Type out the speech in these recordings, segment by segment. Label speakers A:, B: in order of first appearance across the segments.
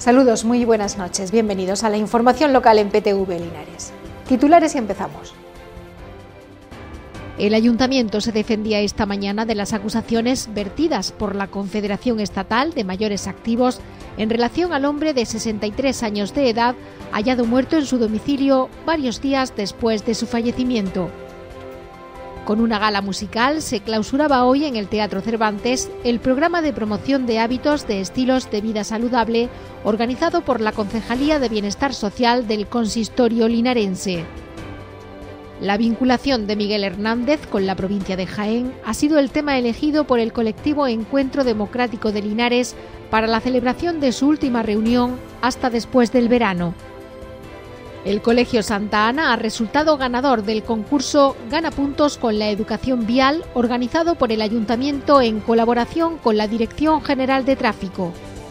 A: Saludos, muy buenas noches. Bienvenidos a la información local en PTV Linares. Titulares y empezamos. El Ayuntamiento se defendía esta mañana de las acusaciones vertidas por la Confederación Estatal de Mayores Activos en relación al hombre de 63 años de edad hallado muerto en su domicilio varios días después de su fallecimiento. Con una gala musical se clausuraba hoy en el Teatro Cervantes el programa de promoción de hábitos de estilos de vida saludable organizado por la Concejalía de Bienestar Social del Consistorio Linarense. La vinculación de Miguel Hernández con la provincia de Jaén ha sido el tema elegido por el colectivo Encuentro Democrático de Linares para la celebración de su última reunión hasta después del verano. El Colegio Santa Ana ha resultado ganador del concurso Gana Puntos con la Educación Vial organizado por el Ayuntamiento en colaboración con la Dirección General de Tráfico.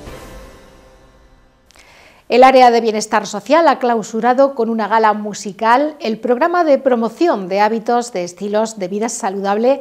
A: El área de Bienestar Social ha clausurado con una gala musical el programa de promoción de hábitos de estilos de vida saludable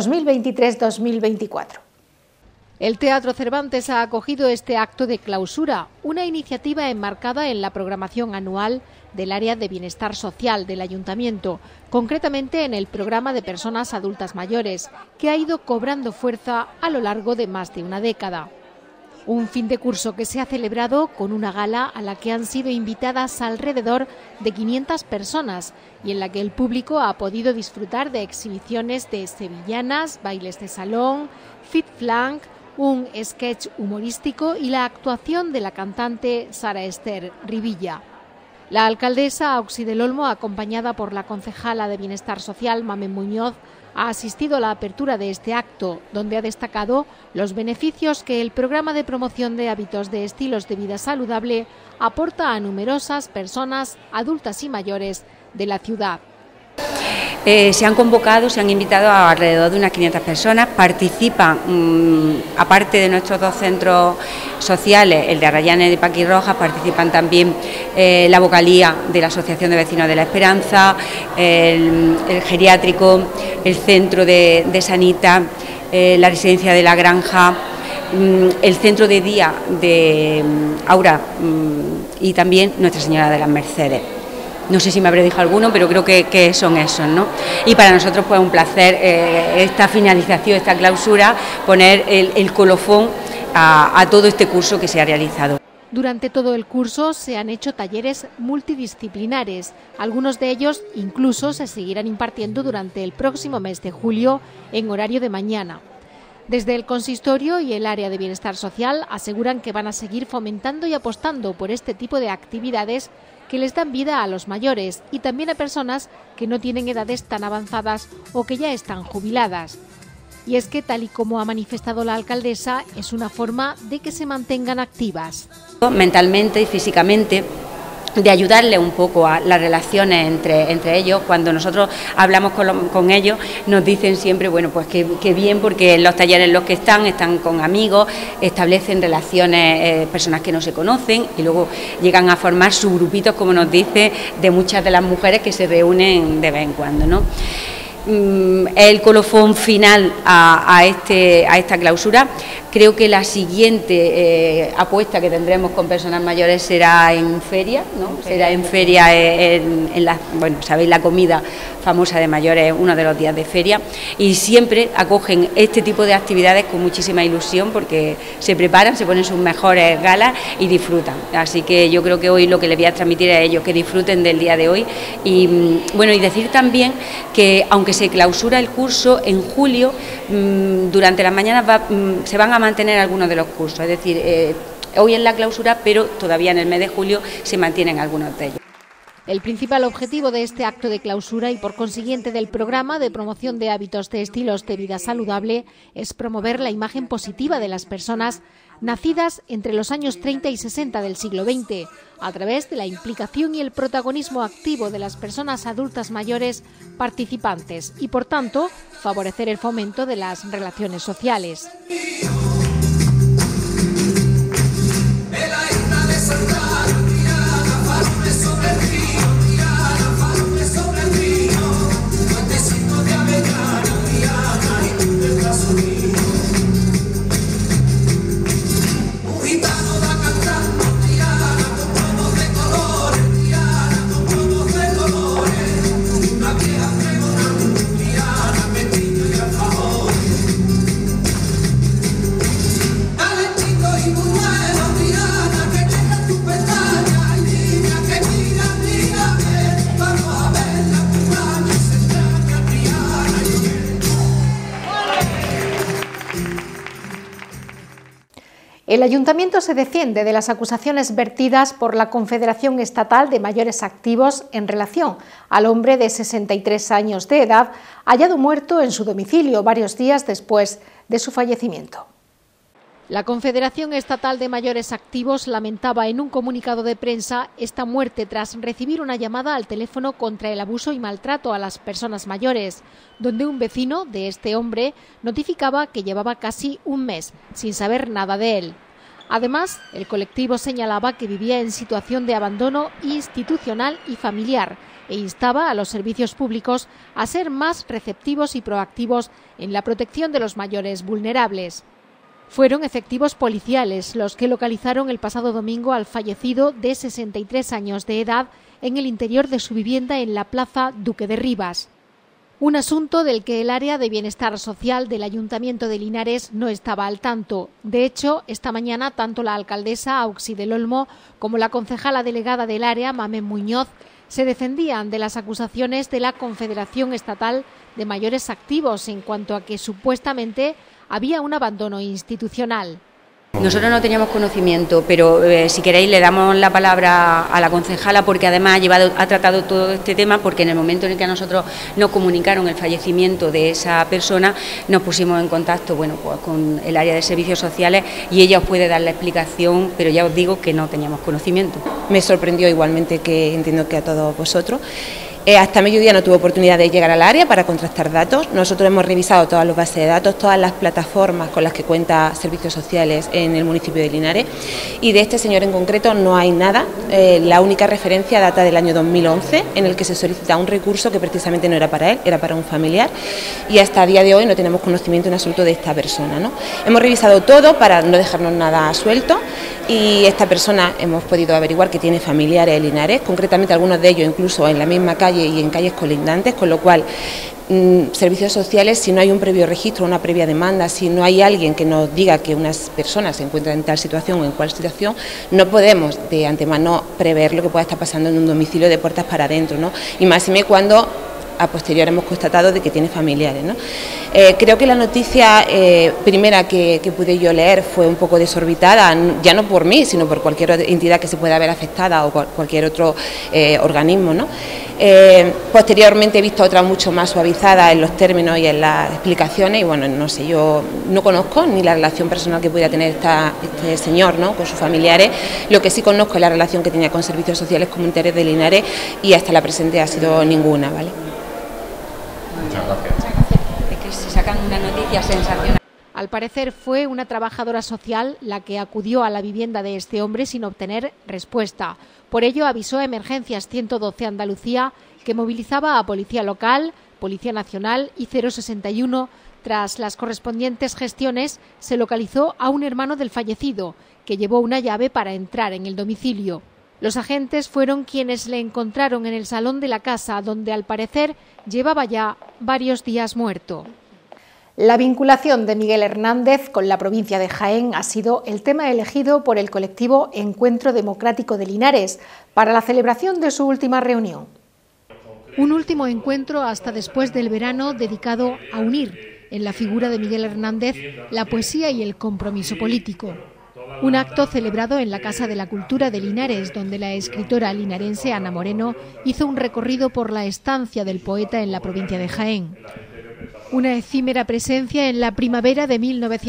A: 2023-2024. El Teatro Cervantes ha acogido este acto de clausura, una iniciativa enmarcada en la programación anual del área de Bienestar Social del Ayuntamiento, concretamente en el programa de personas adultas mayores, que ha ido cobrando fuerza a lo largo de más de una década. Un fin de curso que se ha celebrado con una gala a la que han sido invitadas alrededor de 500 personas y en la que el público ha podido disfrutar de exhibiciones de sevillanas, bailes de salón, fit flank, un sketch humorístico y la actuación de la cantante Sara Esther Rivilla. La alcaldesa Auxi del Olmo, acompañada por la concejala de Bienestar Social, Mamen Muñoz, ha asistido a la apertura de este acto, donde ha destacado los beneficios que el programa de promoción de hábitos de estilos de vida saludable aporta a numerosas personas adultas y mayores de la ciudad.
B: Se han convocado, se han invitado a alrededor de unas 500 personas, participan, aparte de nuestros dos centros sociales, el de Arrayanes y de Paquirrojas, participan también la vocalía de la Asociación de Vecinos de la Esperanza, el geriátrico, el centro de Sanita, la residencia de la Granja, el centro de día de Aura y también Nuestra Señora de las Mercedes. No sé si me habré dicho alguno, pero creo que son esos, ¿no? Y para nosotros pues un placer esta finalización, esta clausura, poner el colofón a todo este curso que se ha realizado.
A: Durante todo el curso se han hecho talleres multidisciplinares, algunos de ellos incluso se seguirán impartiendo durante el próximo mes de julio en horario de mañana. Desde el consistorio y el área de Bienestar Social aseguran que van a seguir fomentando y apostando por este tipo de actividades que les dan vida a los mayores y también a personas que no tienen edades tan avanzadas o que ya están jubiladas. Y es que, tal y como ha manifestado la alcaldesa, es una forma de que se mantengan activas.
B: Mentalmente y físicamente, de ayudarle un poco a las relaciones entre ellos. Cuando nosotros hablamos con ellos nos dicen siempre, bueno, pues que bien, porque en los talleres en los que están con amigos, establecen relaciones, personas que no se conocen y luego llegan a formar subgrupitos, como nos dice, de muchas de las mujeres que se reúnen de vez en cuando, ¿no? El colofón final a esta clausura. Creo que la siguiente apuesta que tendremos con personas mayores será en feria, ¿no? Será en feria, bueno, sabéis, la comida famosa de mayores, uno de los días de feria, y siempre acogen este tipo de actividades con muchísima ilusión porque se preparan, se ponen sus mejores galas y disfrutan. Así que yo creo que hoy lo que les voy a transmitir a ellos, que disfruten del día de hoy y bueno, y decir también que aunque se clausura el curso en julio, durante las mañanas se van a mantener algunos de los cursos, es decir, hoy es la clausura, pero todavía en el mes de julio se mantienen algunos de ellos.
A: El principal objetivo de este acto de clausura y por consiguiente del programa de promoción de hábitos de estilos de vida saludable es promover la imagen positiva de las personas nacidas entre los años 30 y 60 del siglo XX, a través de la implicación y el protagonismo activo de las personas adultas mayores participantes y, por tanto, favorecer el fomento de las relaciones sociales.
C: Un gitano va cantando,
A: El Ayuntamiento se defiende de las acusaciones vertidas por la Confederación Estatal de Mayores Activos en relación al hombre de 63 años de edad hallado muerto en su domicilio varios días después de su fallecimiento. La Confederación Estatal de Mayores Activos lamentaba en un comunicado de prensa esta muerte tras recibir una llamada al teléfono contra el abuso y maltrato a las personas mayores, donde un vecino de este hombre notificaba que llevaba casi un mes sin saber nada de él. Además, el colectivo señalaba que vivía en situación de abandono institucional y familiar e instaba a los servicios públicos a ser más receptivos y proactivos en la protección de los mayores vulnerables. Fueron efectivos policiales los que localizaron el pasado domingo al fallecido de 63 años de edad en el interior de su vivienda en la plaza Duque de Rivas. Un asunto del que el área de bienestar social del Ayuntamiento de Linares no estaba al tanto. De hecho, esta mañana tanto la alcaldesa Auxi del Olmo como la concejala delegada del área, Mamen Muñoz, se defendían de las acusaciones de la Confederación Estatal de Mayores Activos en cuanto a que supuestamente había un abandono institucional.
B: Nosotros no teníamos conocimiento, pero si queréis le damos la palabra a la concejala, porque además ha tratado todo este tema, porque en el momento en el que a nosotros nos comunicaron el fallecimiento de esa persona, nos pusimos en contacto pues con el área de servicios sociales y ella os puede dar la explicación, pero ya os digo que no teníamos conocimiento.
C: Me sorprendió igualmente, que entiendo que a todos vosotros. Hasta mediodía no tuve oportunidad de llegar al área para contrastar datos. Nosotros hemos revisado todas las bases de datos, todas las plataformas con las que cuenta Servicios Sociales en el municipio de Linares, y de este señor en concreto no hay nada. La única referencia data del año 2011, en el que se solicita un recurso que precisamente no era para él, era para un familiar, y hasta el día de hoy no tenemos conocimiento en absoluto de esta persona, ¿no? Hemos revisado todo para no dejarnos nada suelto, y esta persona hemos podido averiguar que tiene familiares en Linares, concretamente algunos de ellos incluso en la misma calle y en calles colindantes, con lo cual Servicios Sociales, si no hay un previo registro, una previa demanda, si no hay alguien que nos diga que unas personas se encuentran en tal situación o en cual situación, no podemos de antemano prever lo que pueda estar pasando en un domicilio de puertas para adentro, ¿no? Y máxime cuando a posterior hemos constatado de que tiene familiares, ¿no? Creo que la noticia primera que pude yo leer fue un poco desorbitada, ya no por mí, sino por cualquier entidad que se pueda ver afectada o cualquier otro organismo, ¿no? Posteriormente he visto otra mucho más suavizada en los términos y en las explicaciones, y bueno, no sé, yo no conozco ni la relación personal que pudiera tener este señor, ¿no?, con sus familiares. Lo que sí conozco es la relación que tenía con Servicios Sociales Comunitarios de Linares, y hasta la presente ha sido ninguna, ¿vale?
B: Muchas gracias. Es que se sacan una noticia sensacional.
A: Al parecer fue una trabajadora social la que acudió a la vivienda de este hombre sin obtener respuesta. Por ello avisó a Emergencias 112 Andalucía, que movilizaba a Policía Local, Policía Nacional y 061. Tras las correspondientes gestiones se localizó a un hermano del fallecido, que llevó una llave para entrar en el domicilio. Los agentes fueron quienes le encontraron en el salón de la casa, donde al parecer llevaba ya varios días muerto. La vinculación de Miguel Hernández con la provincia de Jaén ha sido el tema elegido por el colectivo Encuentro Democrático de Linares para la celebración de su última reunión. Un último encuentro hasta después del verano dedicado a unir en la figura de Miguel Hernández la poesía y el compromiso político. Un acto celebrado en la Casa de la Cultura de Linares, donde la escritora linarense Ana Moreno hizo un recorrido por la estancia del poeta en la provincia de Jaén. Una efímera presencia en la primavera de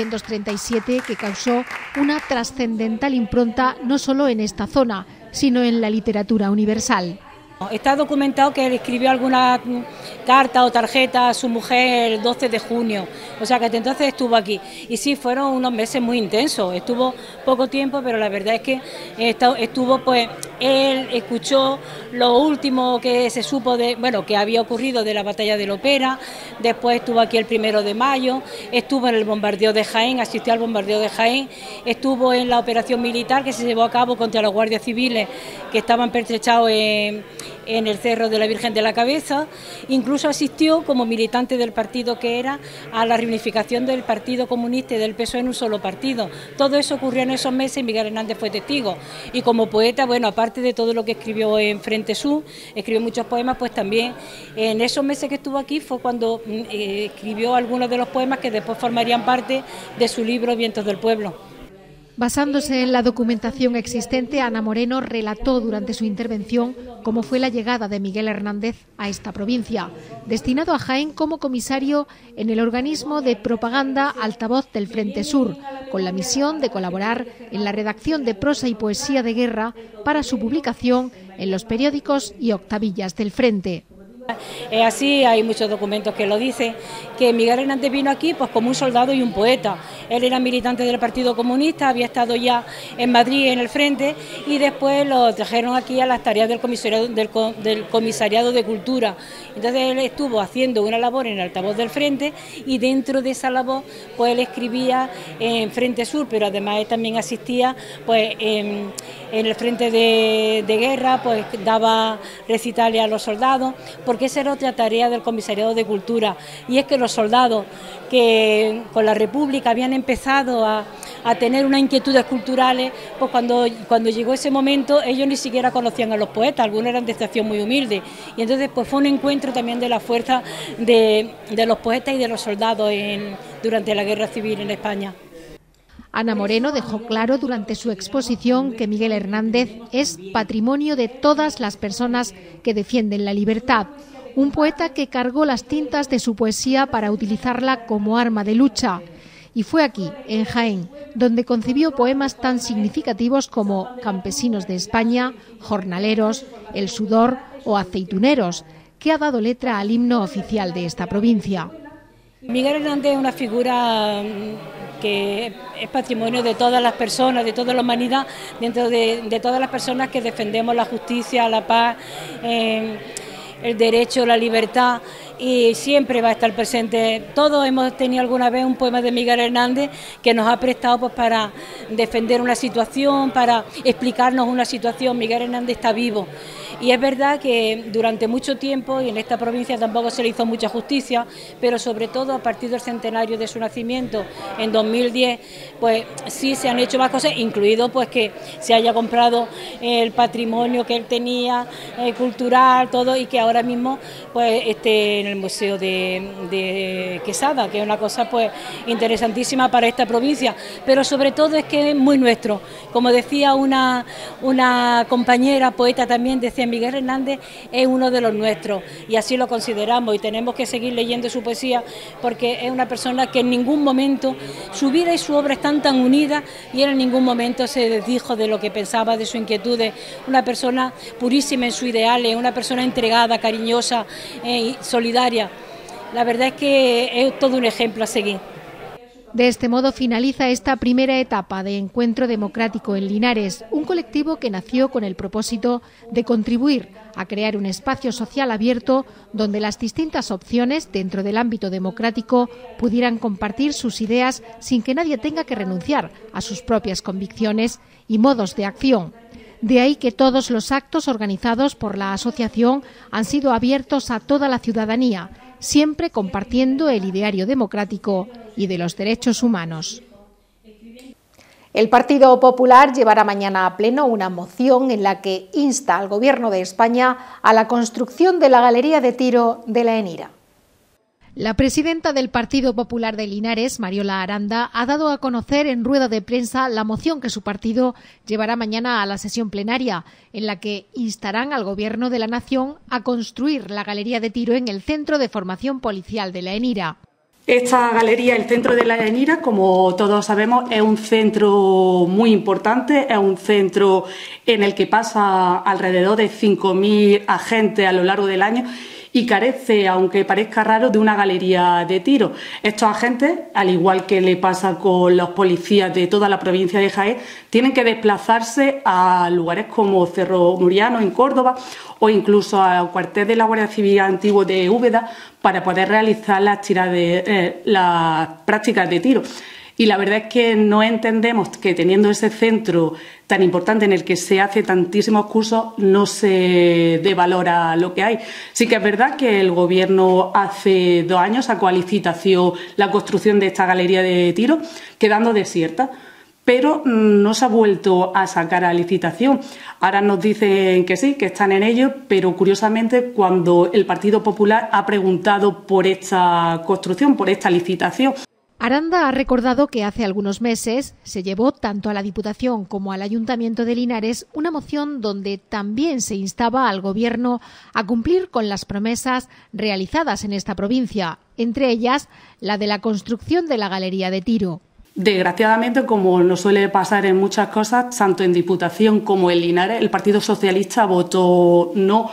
A: 1937 que causó una trascendental impronta no solo en esta zona, sino en la literatura universal.
D: Está documentado que él escribió alguna carta o tarjeta a su mujer el 12 de junio, o sea que desde entonces estuvo aquí. Y sí, fueron unos meses muy intensos, estuvo poco tiempo, pero la verdad es que estuvo, pues, él escuchó lo último que se supo que había ocurrido de la batalla de Lopera, después estuvo aquí el 1 de mayo, estuvo en el bombardeo de Jaén, asistió al bombardeo de Jaén, estuvo en la operación militar que se llevó a cabo contra los guardias civiles que estaban pertrechados en el Cerro de la Virgen de la Cabeza, incluso asistió como militante del partido que era a la reunificación del Partido Comunista y del PSOE en un solo partido. Todo eso ocurrió en esos meses y Miguel Hernández fue testigo. Y como poeta, bueno, aparte de todo lo que escribió en Frente Sur, escribió muchos poemas, pues también en esos meses que estuvo aquí fue cuando escribió algunos de los poemas que después formarían parte de su libro Vientos del Pueblo.
A: Basándose en la documentación existente, Ana Moreno relató durante su intervención cómo fue la llegada de Miguel Hernández a esta provincia, destinado a Jaén como comisario en el organismo de propaganda Altavoz del Frente Sur, con la misión de colaborar en la redacción de prosa y poesía de guerra para su publicación en los periódicos y octavillas del Frente.
D: Es así, hay muchos documentos que lo dicen, que Miguel Hernández vino aquí pues como un soldado y un poeta. Él era militante del Partido Comunista, había estado ya en Madrid en el Frente y después lo trajeron aquí a las tareas del comisariado de Cultura. Entonces él estuvo haciendo una labor en el Altavoz del Frente y dentro de esa labor pues él escribía en Frente Sur, pero además él también asistía pues en el Frente de Guerra, pues daba recitales a los soldados, porque esa era otra tarea del Comisariado de Cultura, y es que los soldados que con la República habían empezado a tener unas inquietudes culturales, pues cuando llegó ese momento ellos ni siquiera conocían a los poetas, algunos eran de estación muy humilde, y entonces pues fue un encuentro también de la fuerza de los poetas y de los soldados durante la Guerra Civil en España.
A: Ana Moreno dejó claro durante su exposición que Miguel Hernández es patrimonio de todas las personas que defienden la libertad, un poeta que cargó las tintas de su poesía para utilizarla como arma de lucha. Y fue aquí, en Jaén, donde concibió poemas tan significativos como Campesinos de España, Jornaleros, El Sudor o Aceituneros, que ha dado letra al himno oficial de esta provincia.
D: Miguel Hernández es una figura que es patrimonio de todas las personas, de toda la humanidad, dentro de todas las personas que defendemos la justicia, la paz, el derecho, la libertad, y siempre va a estar presente. Todos hemos tenido alguna vez un poema de Miguel Hernández que nos ha prestado pues para defender una situación, para explicarnos una situación. Miguel Hernández está vivo. Y es verdad que durante mucho tiempo, y en esta provincia tampoco se le hizo mucha justicia, pero sobre todo a partir del centenario de su nacimiento, en 2010, pues sí se han hecho más cosas, incluido pues que se haya comprado el patrimonio que él tenía, cultural, todo, y que ahora mismo pues esté en el Museo de Quesada, que es una cosa pues interesantísima para esta provincia, pero sobre todo es que es muy nuestro. Como decía una compañera poeta también, decía Miguel Hernández es uno de los nuestros, y así lo consideramos, y tenemos que seguir leyendo su poesía porque es una persona que en ningún momento, su vida y su obra están tan unidas, y él en ningún momento se desdijo de lo que pensaba, de sus inquietudes, una persona purísima en sus ideales, una persona entregada, cariñosa y solidaria. La verdad es que es todo un ejemplo a seguir.
A: De este modo finaliza esta primera etapa de Encuentro Democrático en Linares, un colectivo que nació con el propósito de contribuir a crear un espacio social abierto donde las distintas opciones dentro del ámbito democrático pudieran compartir sus ideas sin que nadie tenga que renunciar a sus propias convicciones y modos de acción. De ahí que todos los actos organizados por la asociación han sido abiertos a toda la ciudadanía, siempre compartiendo el ideario democrático y de los derechos humanos. El Partido Popular llevará mañana a pleno una moción en la que insta al Gobierno de España a la construcción de la galería de tiro de la ENIRA. La presidenta del Partido Popular de Linares, Mariola Aranda, ha dado a conocer en rueda de prensa la moción que su partido llevará mañana a la sesión plenaria, en la que instarán al Gobierno de la Nación a construir la galería de tiro en el Centro de Formación Policial de la ENIRA.
E: Esta galería, el centro de la ENIRA, como todos sabemos, es un centro muy importante, es un centro en el que pasa alrededor de 5.000 agentes a lo largo del año y carece, aunque parezca raro, de una galería de tiro. Estos agentes, al igual que le pasa con los policías de toda la provincia de Jaén, tienen que desplazarse a lugares como Cerro Muriano en Córdoba o incluso al cuartel de la Guardia Civil antiguo de Úbeda para poder realizar las prácticas de tiro. Y la verdad es que no entendemos que teniendo ese centro tan importante en el que se hace tantísimos cursos no se dé valor a lo que hay. Sí que es verdad que el Gobierno hace 2 años sacó a licitación la construcción de esta galería de tiro, quedando desierta, pero no se ha vuelto a sacar a licitación. Ahora nos dicen que sí, que están en ello, pero curiosamente cuando el Partido Popular ha preguntado por esta construcción, por esta licitación.
A: Aranda ha recordado que hace algunos meses se llevó tanto a la Diputación como al Ayuntamiento de Linares una moción donde también se instaba al Gobierno a cumplir con las promesas realizadas en esta provincia, entre ellas la de la construcción de la Galería de Tiro.
E: Desgraciadamente, como nos suele pasar en muchas cosas, tanto en Diputación como en Linares, el Partido Socialista votó no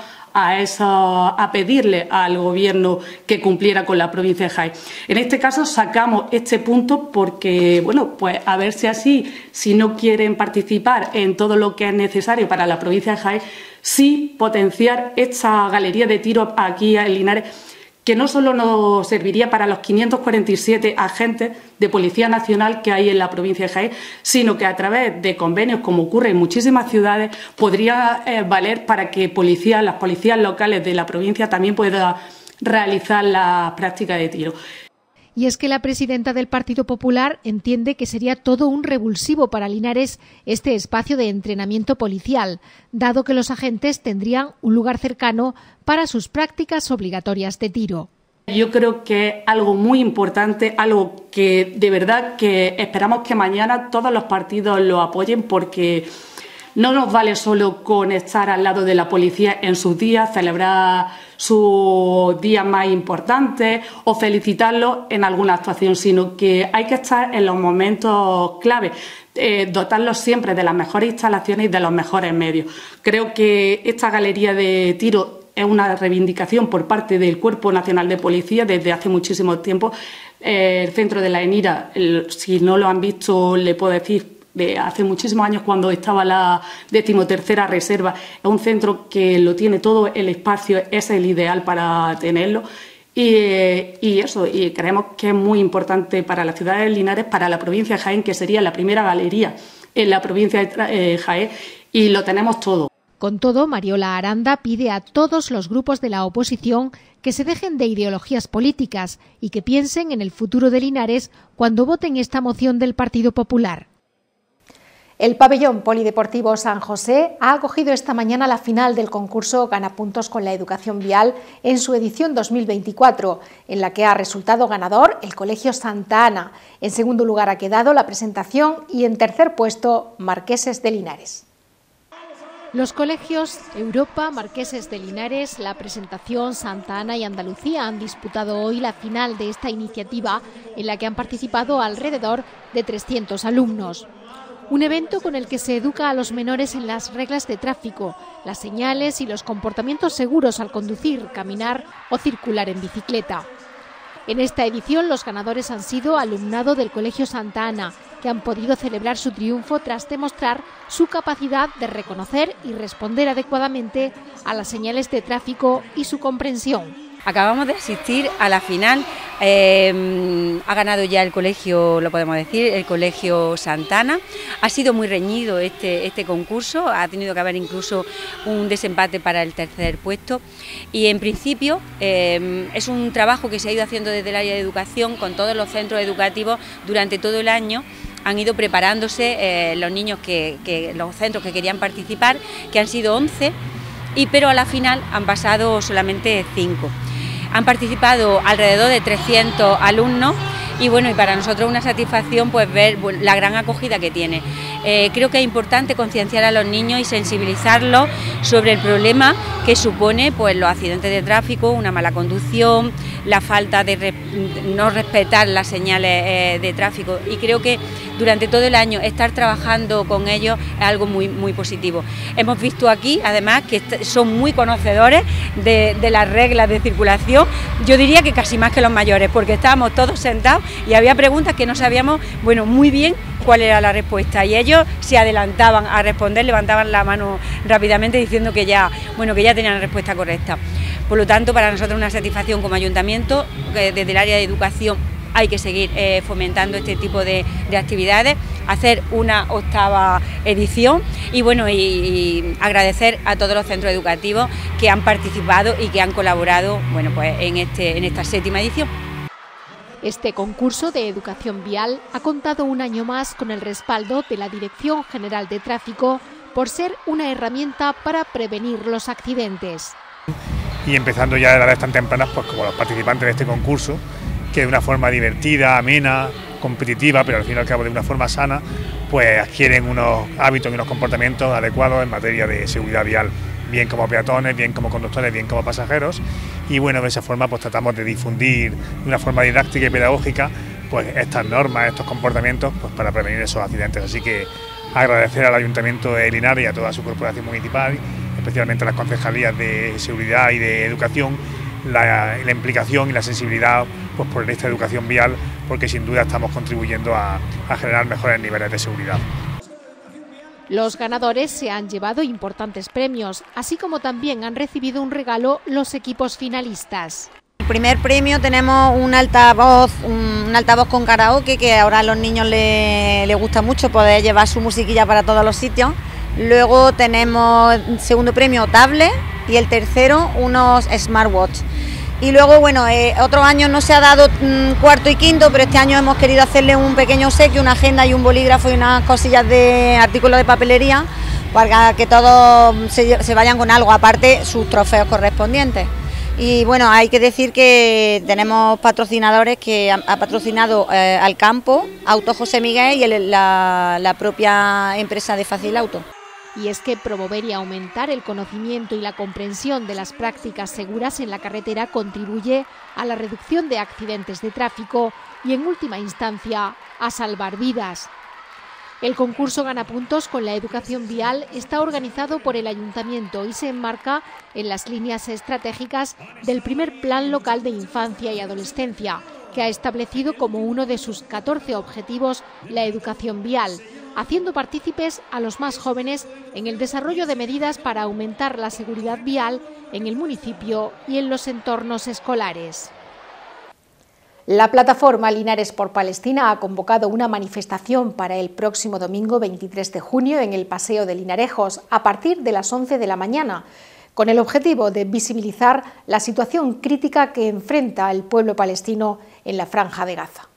E: a pedirle al Gobierno que cumpliera con la provincia de Jaén. En este caso sacamos este punto porque, bueno, pues a ver si así, si no quieren participar en todo lo que es necesario para la provincia de Jaén, sí potenciar esta galería de tiro aquí en Linares, que no solo nos serviría para los 547 agentes de Policía Nacional que hay en la provincia de Jaén, sino que a través de convenios, como ocurre en muchísimas ciudades, podría valer para que las policías locales de la provincia también puedan realizar la práctica de tiro.
A: Y es que la presidenta del Partido Popular entiende que sería todo un revulsivo para Linares este espacio de entrenamiento policial, dado que los agentes tendrían un lugar cercano para sus prácticas obligatorias de tiro.
E: Yo creo que es algo muy importante, algo que de verdad que esperamos que mañana todos los partidos lo apoyen, porque no nos vale solo con estar al lado de la policía en sus días, celebrar sus días más importantes o felicitarlos en alguna actuación, sino que hay que estar en los momentos clave, dotarlos siempre de las mejores instalaciones y de los mejores medios. Creo que esta galería de tiro es una reivindicación por parte del Cuerpo Nacional de Policía desde hace muchísimo tiempo. El centro de la ENIRA, si no lo han visto, le puedo decir, de hace muchísimos años, cuando estaba la 13ª Reserva, es un centro que lo tiene todo el espacio, es el ideal para tenerlo. Y creemos que es muy importante para la ciudad de Linares, para la provincia de Jaén, que sería la primera galería en la provincia de Jaén, y lo tenemos todo.
A: Con todo, Mariola Aranda pide a todos los grupos de la oposición que se dejen de ideologías políticas y que piensen en el futuro de Linares cuando voten esta moción del Partido Popular.
F: El pabellón polideportivo San José ha acogido esta mañana la final del concurso Gana Puntos con la Educación Vial en su edición 2024, en la que ha resultado ganador el Colegio Santa Ana. En segundo lugar ha quedado La Presentación y en tercer puesto Marqueses de Linares.
A: Los colegios Europa, Marqueses de Linares, La Presentación, Santa Ana y Andalucía han disputado hoy la final de esta iniciativa, en la que han participado alrededor de 300 alumnos. Un evento con el que se educa a los menores en las reglas de tráfico, las señales y los comportamientos seguros al conducir, caminar o circular en bicicleta. En esta edición los ganadores han sido alumnado del Colegio Santa Ana, que han podido celebrar su triunfo tras demostrar su capacidad de reconocer y responder adecuadamente a las señales de tráfico y su comprensión.
B: Acabamos de asistir a la final, ha ganado ya el colegio, lo podemos decir, el Colegio Santa Ana. Ha sido muy reñido este concurso, ha tenido que haber incluso un desempate para el tercer puesto y en principio es un trabajo que se ha ido haciendo desde el área de educación con todos los centros educativos durante todo el año. Han ido preparándose los niños, los centros que querían participar, que han sido 11, pero a la final han pasado solamente 5. Han participado alrededor de 300 alumnos y bueno, y para nosotros una satisfacción pues ver la gran acogida que tiene. Creo que es importante concienciar a los niños y sensibilizarlos sobre el problema que supone pues los accidentes de tráfico, una mala conducción, la falta de no respetar las señales de tráfico, y creo que durante todo el año estar trabajando con ellos es algo muy, muy positivo. Hemos visto aquí además que son muy conocedores de las reglas de circulación, yo diría que casi más que los mayores, porque estábamos todos sentados y había preguntas que no sabíamos muy bien cuál era la respuesta, y ellos se adelantaban a responder, levantaban la mano rápidamente diciendo que ya tenían la respuesta correcta. Por lo tanto, para nosotros una satisfacción como ayuntamiento, desde el área de educación hay que seguir fomentando este tipo de actividades, hacer una 8ª edición y agradecer a todos los centros educativos que han participado y que han colaborado en esta 7ª edición.
A: Este concurso de educación vial ha contado un año más con el respaldo de la Dirección General de Tráfico por ser una herramienta para prevenir los accidentes.
G: Y empezando ya de edades tan tempranas, pues como los participantes de este concurso, que de una forma divertida, amena, competitiva, pero al fin y al cabo de una forma sana, pues adquieren unos hábitos y unos comportamientos adecuados en materia de seguridad vial, bien como peatones, bien como conductores, bien como pasajeros, y bueno, de esa forma pues tratamos de difundir de una forma didáctica y pedagógica pues estas normas, estos comportamientos, pues para prevenir esos accidentes. Así que agradecer al Ayuntamiento de Linares y a toda su corporación municipal, especialmente a las concejalías de seguridad y de educación, la implicación y la sensibilidad pues por esta educación vial, porque sin duda estamos contribuyendo a generar mejores niveles de seguridad.
A: Los ganadores se han llevado importantes premios, así como también han recibido un regalo los equipos finalistas.
H: El primer premio tenemos un altavoz con karaoke, que ahora a los niños les gusta mucho poder llevar su musiquilla para todos los sitios. Luego tenemos el segundo premio tablet y el tercero unos smartwatch. Y luego, bueno, otros años no se ha dado cuarto y quinto, pero este año hemos querido hacerle un pequeño obsequio, una agenda y un bolígrafo y unas cosillas de artículos de papelería para que todos se vayan con algo, aparte sus trofeos correspondientes. Y bueno, hay que decir que tenemos patrocinadores que ha patrocinado al campo, Auto José Miguel y la propia empresa de Fácil Auto.
A: Y es que promover y aumentar el conocimiento y la comprensión de las prácticas seguras en la carretera contribuye a la reducción de accidentes de tráfico y, en última instancia, a salvar vidas. El concurso Gana Puntos con la educación vial está organizado por el Ayuntamiento y se enmarca en las líneas estratégicas del primer Plan Local de Infancia y Adolescencia, que ha establecido como uno de sus 14 objetivos la educación vial, haciendo partícipes a los más jóvenes en el desarrollo de medidas para aumentar la seguridad vial en el municipio y en los entornos escolares.
F: La plataforma Linares por Palestina ha convocado una manifestación para el próximo domingo 23 de junio en el Paseo de Linarejos a partir de las 11 de la mañana, con el objetivo de visibilizar la situación crítica que enfrenta el pueblo palestino en la Franja de Gaza.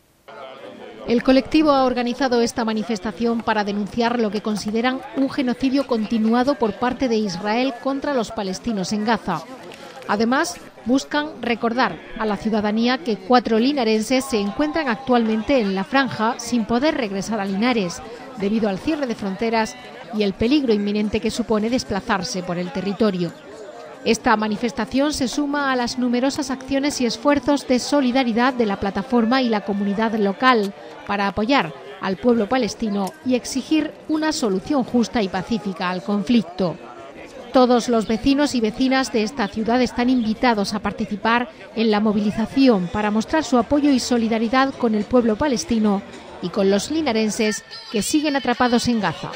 A: El colectivo ha organizado esta manifestación para denunciar lo que consideran un genocidio continuado por parte de Israel contra los palestinos en Gaza. Además, buscan recordar a la ciudadanía que 4 linarenses se encuentran actualmente en la franja sin poder regresar a Linares, debido al cierre de fronteras y el peligro inminente que supone desplazarse por el territorio. Esta manifestación se suma a las numerosas acciones y esfuerzos de solidaridad de la plataforma y la comunidad local para apoyar al pueblo palestino y exigir una solución justa y pacífica al conflicto. Todos los vecinos y vecinas de esta ciudad están invitados a participar en la movilización para mostrar su apoyo y solidaridad con el pueblo palestino y con los linarenses que siguen atrapados en Gaza.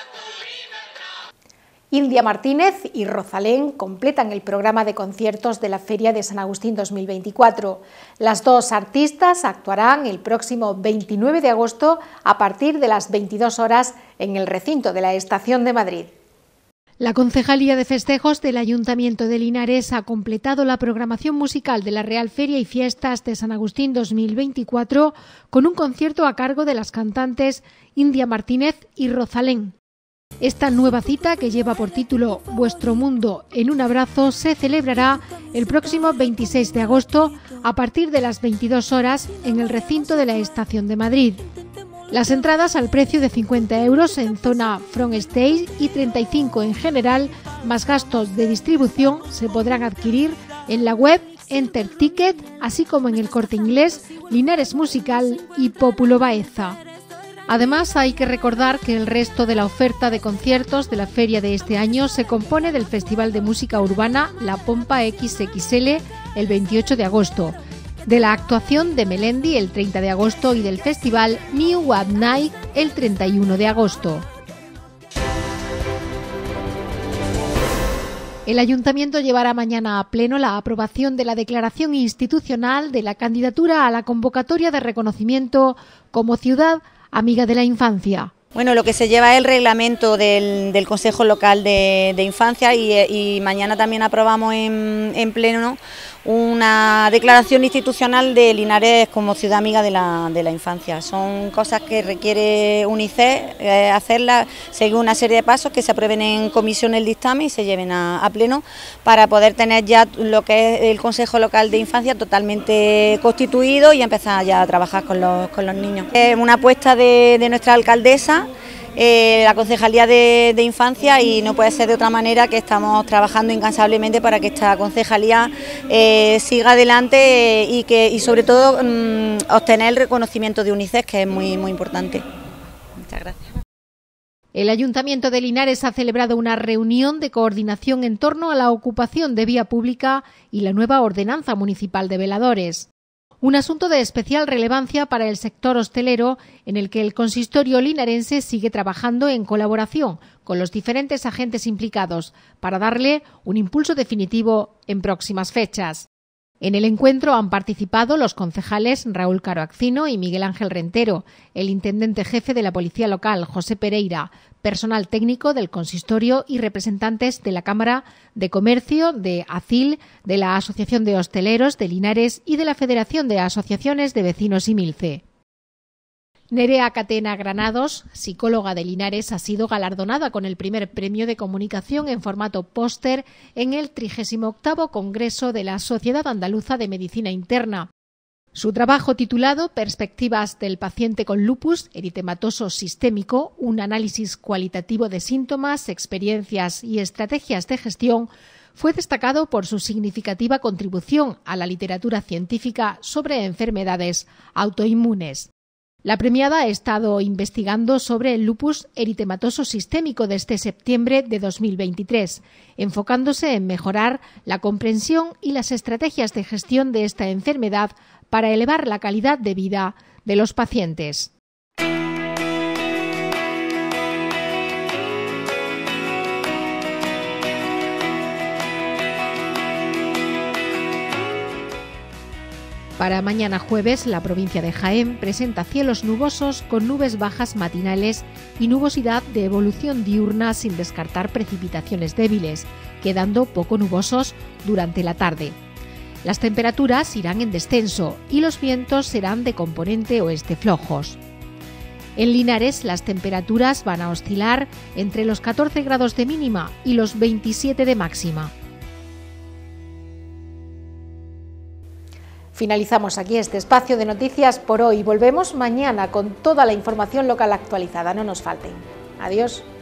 F: India Martínez y Rosalén completan el programa de conciertos de la Feria de San Agustín 2024. Las dos artistas actuarán el próximo 29 de agosto a partir de las 22 horas en el recinto de la Estación de Madrid.
A: La Concejalía de Festejos del Ayuntamiento de Linares ha completado la programación musical de la Real Feria y Fiestas de San Agustín 2024 con un concierto a cargo de las cantantes India Martínez y Rosalén. Esta nueva cita, que lleva por título Vuestro mundo en un abrazo, se celebrará el próximo 26 de agosto a partir de las 22 horas en el recinto de la Estación de Madrid. Las entradas al precio de 50 euros en zona front stage y 35 en general, más gastos de distribución, se podrán adquirir en la web Enter Ticket, así como en el Corte Inglés, Linares Musical y Pópulo Baeza. Además, hay que recordar que el resto de la oferta de conciertos de la feria de este año se compone del Festival de Música Urbana La Pompa XXL el 28 de agosto, de la actuación de Melendi el 30 de agosto y del Festival New What Night el 31 de agosto. El Ayuntamiento llevará mañana a pleno la aprobación de la declaración institucional de la candidatura a la convocatoria de reconocimiento como ciudad amiga de la infancia.
H: Bueno, lo que se lleva es el reglamento del Consejo Local de Infancia y mañana también aprobamos en pleno una declaración institucional de Linares como ciudad amiga de la infancia. Son cosas que requiere UNICEF hacerlas, seguir una serie de pasos que se aprueben en comisión el dictamen y se lleven a pleno para poder tener ya lo que es el Consejo Local de Infancia totalmente constituido y empezar ya a trabajar con los niños. Es una apuesta de nuestra alcaldesa, la Concejalía de Infancia, y no puede ser de otra manera que estamos trabajando incansablemente para que esta concejalía siga adelante y sobre todo obtener el reconocimiento de UNICEF, que es muy, muy importante. Muchas gracias.
A: El Ayuntamiento de Linares ha celebrado una reunión de coordinación en torno a la ocupación de vía pública y la nueva ordenanza municipal de veladores. Un asunto de especial relevancia para el sector hostelero, en el que el consistorio linarense sigue trabajando en colaboración con los diferentes agentes implicados para darle un impulso definitivo en próximas fechas. En el encuentro han participado los concejales Raúl Caro Accino y Miguel Ángel Rentero, el intendente jefe de la Policía Local, José Pereira, personal técnico del consistorio y representantes de la Cámara de Comercio, de ACIL, de la Asociación de Hosteleros de Linares y de la Federación de Asociaciones de Vecinos Imilce. Nerea Catena Granados, psicóloga de Linares, ha sido galardonada con el primer premio de comunicación en formato póster en el 38º Congreso de la Sociedad Andaluza de Medicina Interna. Su trabajo, titulado Perspectivas del paciente con lupus eritematoso sistémico, un análisis cualitativo de síntomas, experiencias y estrategias de gestión, fue destacado por su significativa contribución a la literatura científica sobre enfermedades autoinmunes. La premiada ha estado investigando sobre el lupus eritematoso sistémico desde septiembre de 2023, enfocándose en mejorar la comprensión y las estrategias de gestión de esta enfermedad para elevar la calidad de vida de los pacientes. Para mañana jueves, la provincia de Jaén presenta cielos nubosos con nubes bajas matinales y nubosidad de evolución diurna sin descartar precipitaciones débiles, quedando poco nubosos durante la tarde. Las temperaturas irán en descenso y los vientos serán de componente oeste flojos. En Linares, las temperaturas van a oscilar entre los 14 grados de mínima y los 27 de máxima.
F: Finalizamos aquí este espacio de noticias por hoy. Volvemos mañana con toda la información local actualizada. No nos falten. Adiós.